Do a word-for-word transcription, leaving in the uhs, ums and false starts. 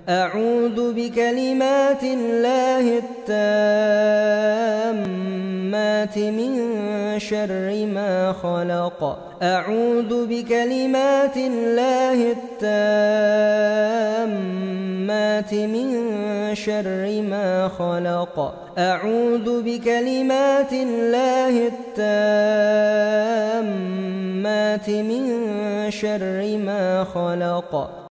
أعوذ بكلمات الله التامات من شر ما خلق أعوذ بكلمات الله التامات من شر ما خلق أعوذ بكلمات الله التامات من شر ما خلق